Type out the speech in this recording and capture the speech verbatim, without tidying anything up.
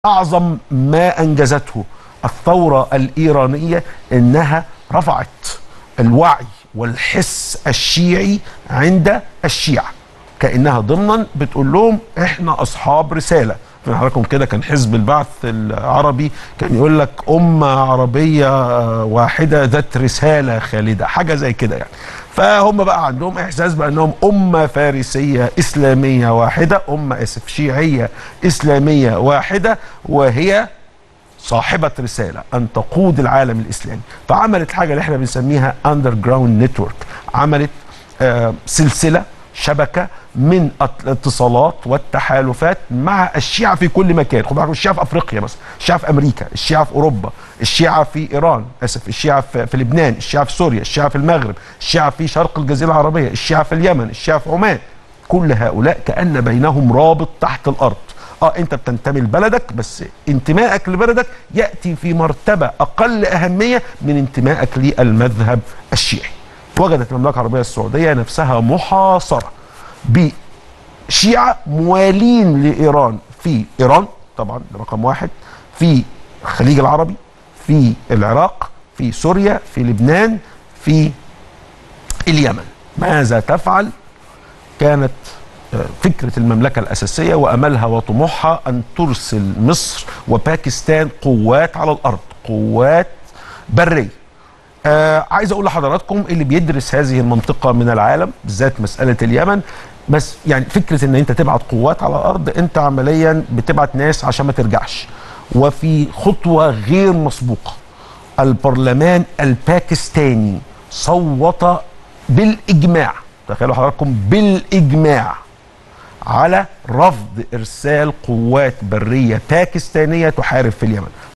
أعظم ما أنجزته الثورة الإيرانية إنها رفعت الوعي والحس الشيعي عند الشيعة، كأنها ضمنا بتقول لهم إحنا أصحاب رسالة. في حضراتكم كده كان حزب البعث العربي كان يقول لك أمة عربية واحدة ذات رسالة خالدة، حاجة زي كده يعني. فهم بقى عندهم إحساس بأنهم أمة فارسية إسلامية واحدة، أمة أسف شيعية إسلامية واحدة، وهي صاحبة رسالة أن تقود العالم الإسلامي. فعملت حاجة اللي احنا بنسميها أندر جراوند نتورك، عملت آه سلسلة شبكة من الاتصالات والتحالفات مع الشيعة في كل مكان. خد بالك، الشيعة في أفريقيا مثلا، الشيعة في أمريكا، الشيعة في أوروبا، الشيعة في إيران، آسف الشيعة في, في لبنان، الشيعة في سوريا، الشيعة في المغرب، الشيعة في شرق الجزيرة العربية، الشيعة في اليمن، الشيعة في عمان. كل هؤلاء كأن بينهم رابط تحت الأرض. اه انت بتنتمي لبلدك، بس انتمائك لبلدك يأتي في مرتبة أقل أهمية من انتمائك للمذهب الشيعي. وجدت المملكة العربية السعودية نفسها محاصرة بشيعة موالين لإيران في إيران طبعا رقم واحد، في الخليج العربي، في العراق، في سوريا، في لبنان، في اليمن. ماذا تفعل؟ كانت فكرة المملكة الأساسية وأملها وطموحها أن ترسل مصر وباكستان قوات على الأرض، قوات برية. آه عايز أقول لحضراتكم اللي بيدرس هذه المنطقة من العالم بالذات مسألة اليمن، بس يعني فكرة أن أنت تبعت قوات على الأرض، أنت عمليا بتبعت ناس عشان ما ترجعش. وفي خطوة غير مسبوقة، البرلمان الباكستاني صوت بالإجماع، تخيلوا حضراتكم بالإجماع، على رفض إرسال قوات برية باكستانية تحارب في اليمن.